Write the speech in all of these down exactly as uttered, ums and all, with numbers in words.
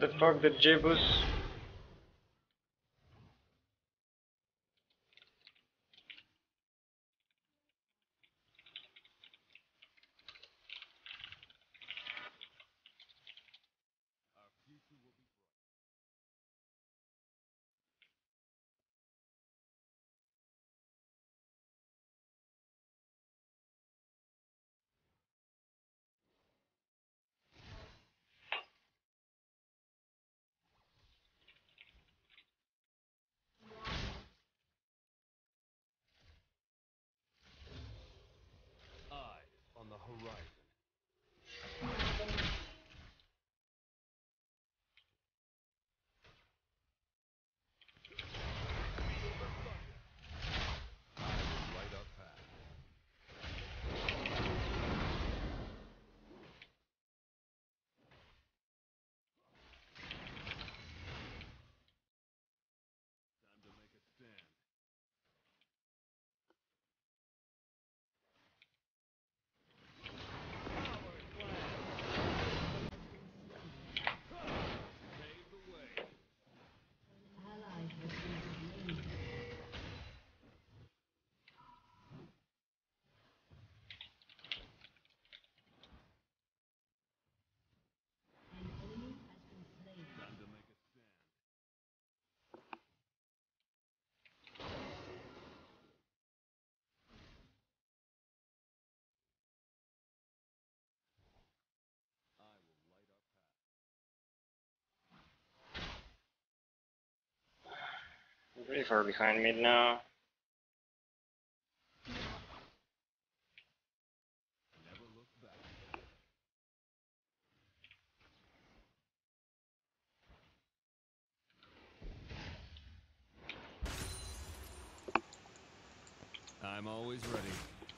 the fuck did Jebus? On the horizon. I'm pretty far behind mid now. I'm always ready.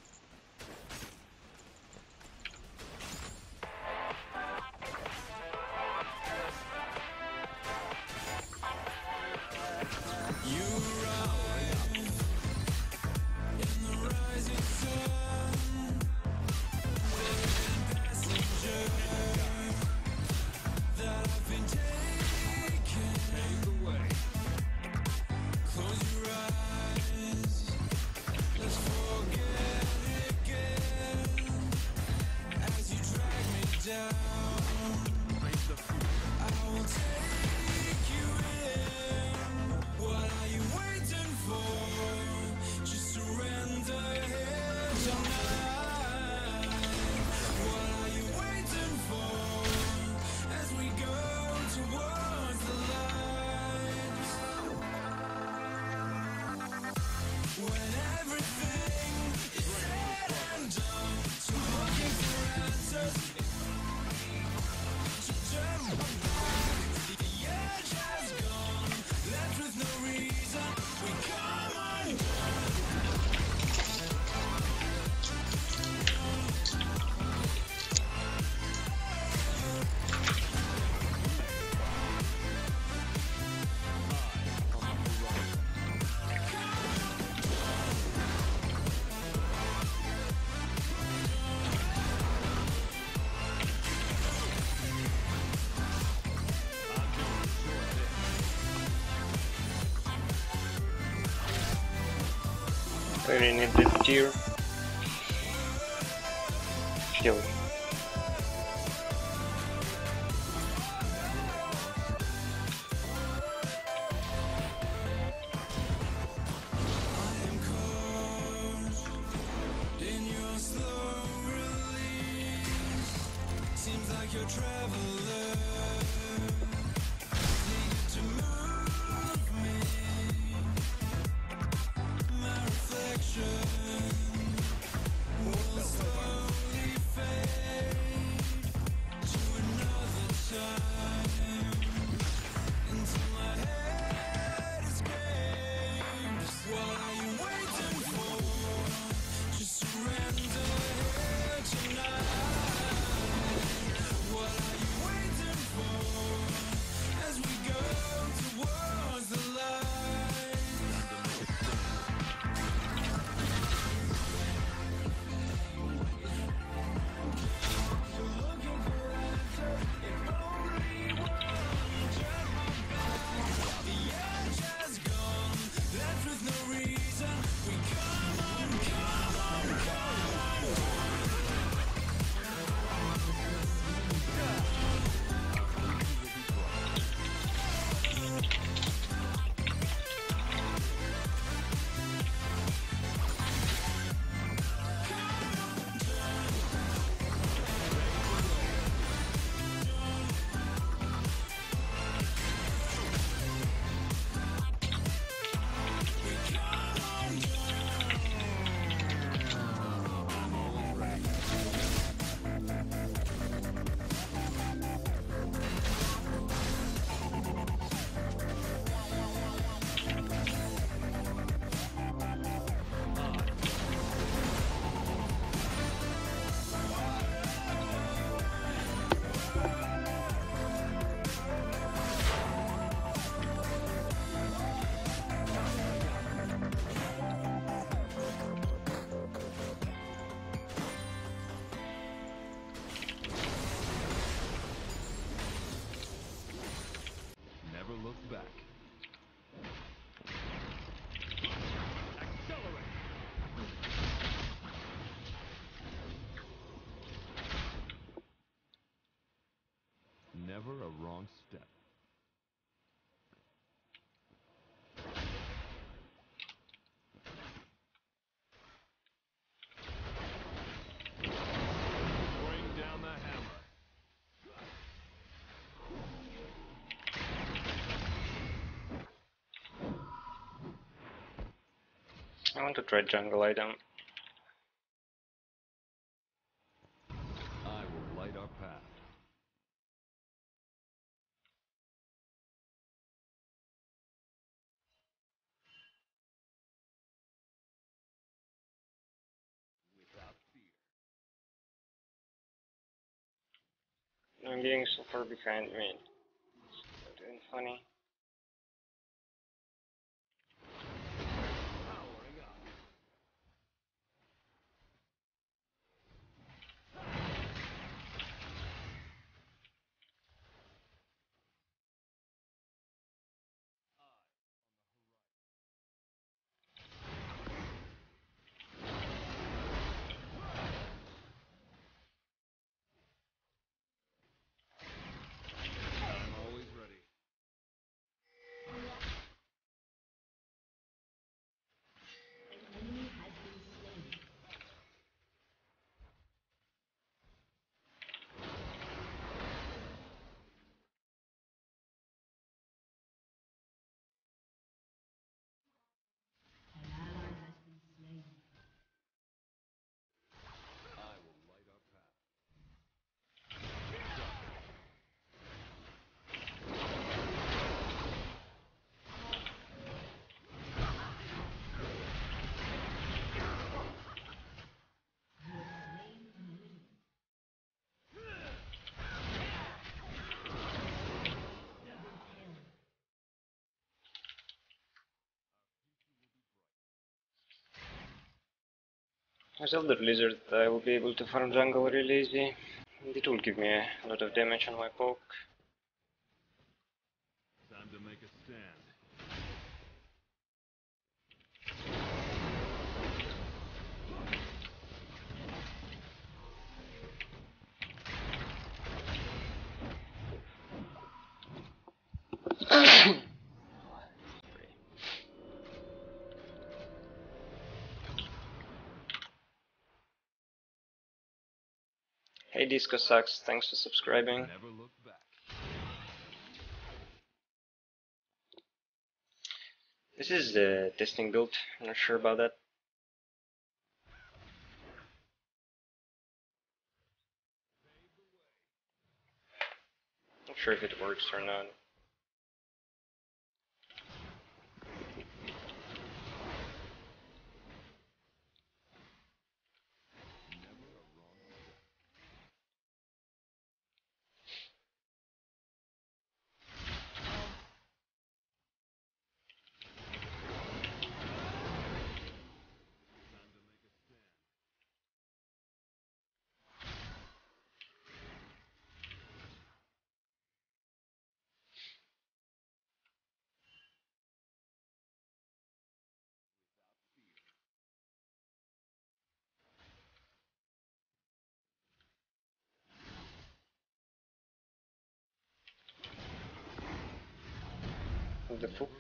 Really need this tier. Kill. What are you waiting wrong step. Bring down the hammer. I want to try jungle item. I will light our path. Without fear. I'm getting so far behind me. It's doing funny. Powering up. I'm always ready. I will light our path. I saw the lizard, I will be able to farm jungle really easy. And it will give me a lot of damage on my poke. Time to make a stand. Hey Disco Sucks, thanks for subscribing. Never look back. This is the testing build, I'm not sure about that. Not sure if it works or not. Never a wrong step. Time to make a stand. The fuck?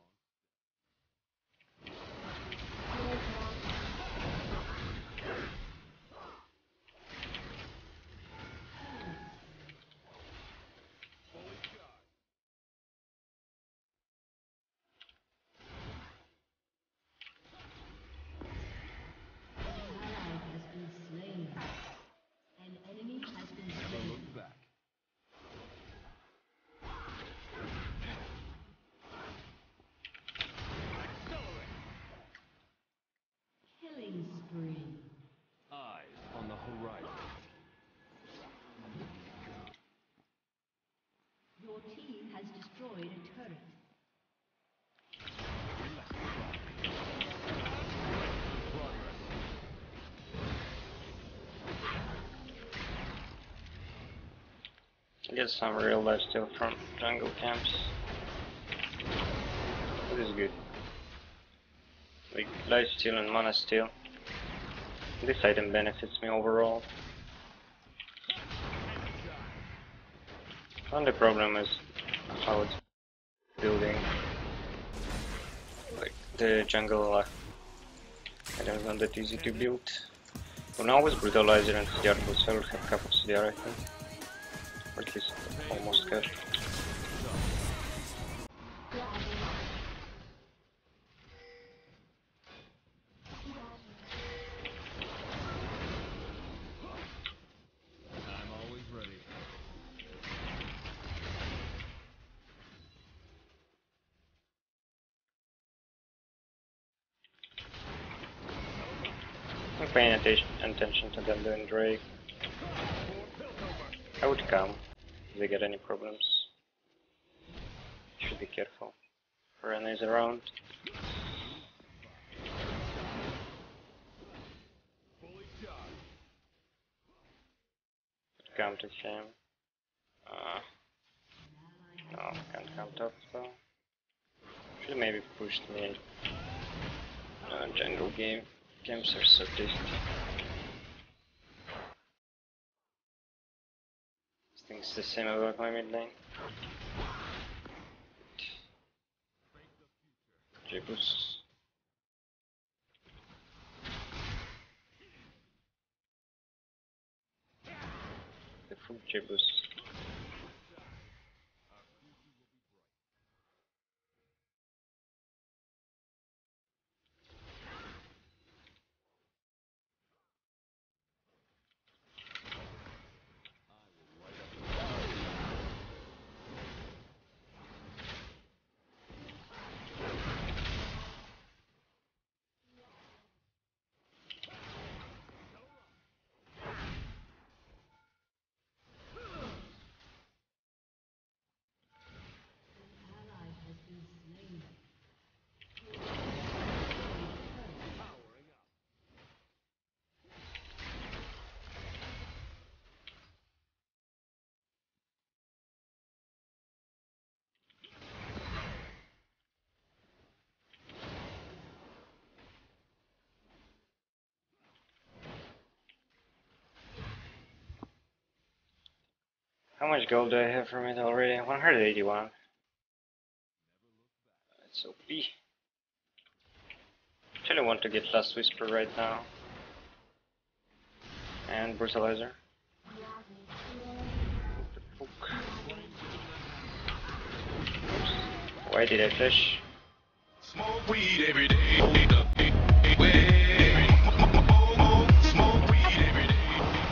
Fully charged. Never look back. Accelerate. Killing spree. Eyes on the horizon. Your team has destroyed a turret. Progress. Get some real life steal from jungle camps. This is good. Like life steal and mana steal. This item benefits me overall. Only problem is how it's building. Like the jungle, uh, I don't know that easy to build. For now with Brutalizer and C D R plus I will have half of C D R I think. Or at least almost half. I'm always ready. I'm paying attention attention to them doing Drake. I would come if they get any problems. Should be careful. Ren is around. Fully charged. Come to him. Uh, no, can't come top though. Should maybe pushed me. Uh, jungle game. Games are so tasty. Things the same about my mid lane. Jebus. The full Jebus. Ally has been slain. Powering up. How much gold do I have from it already? one hundred eighty-one. That's O P. Actually want to get Last Whisper right now. And Brutalizer. What the fuck? Why did I flash? Smoke weed every day. Smoke weed every day.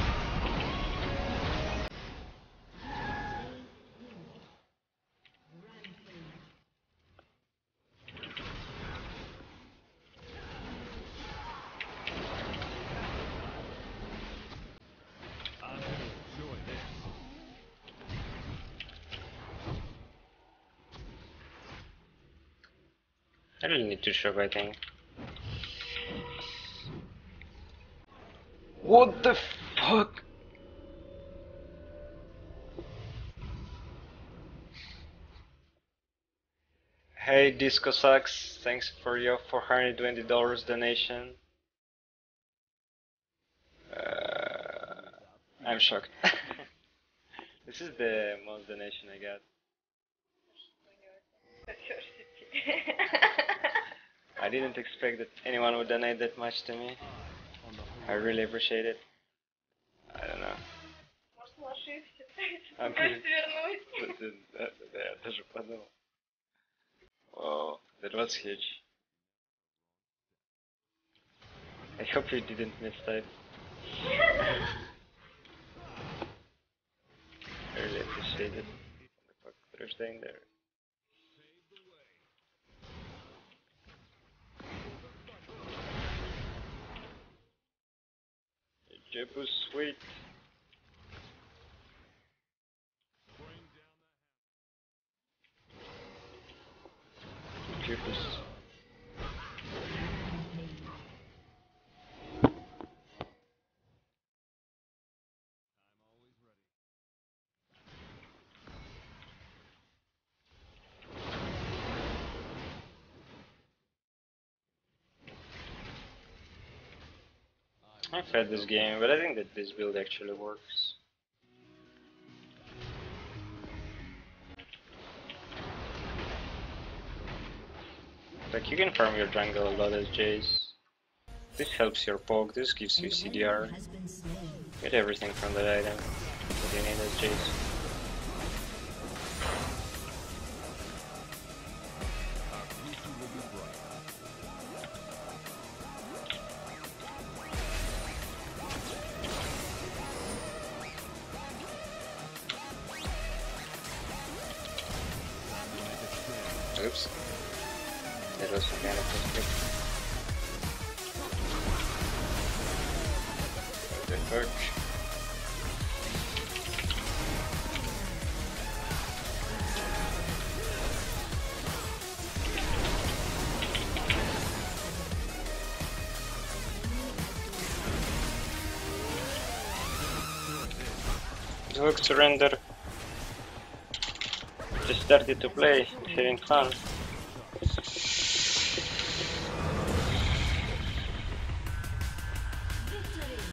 I'm gonna enjoy this. I really need to shock, I think. What the fuck? Hey Disco Sucks, thanks for your four hundred twenty dollars donation. Uh, I'm shocked. This is the most donation I got. I didn't expect that anyone would donate that much to me. On the I really appreciate it. I don't know. I'm Да, да, я тоже подумал. Wow, that was huge. I hope you didn't mistype. I really appreciate it. What the fuck, they're staying there. Jebu sweet. Jebus. I've had this game, but I think that this build actually works. Like you can farm your jungle a lot as Jace. This helps your poke, this gives you C D R. Has been slain. Get everything from that item. What you need as Jace. Our future will be bright. Time to make a stand. Oops. That was some kind of mistake. What the fuck? Look, surrender. Just started to play, having fun.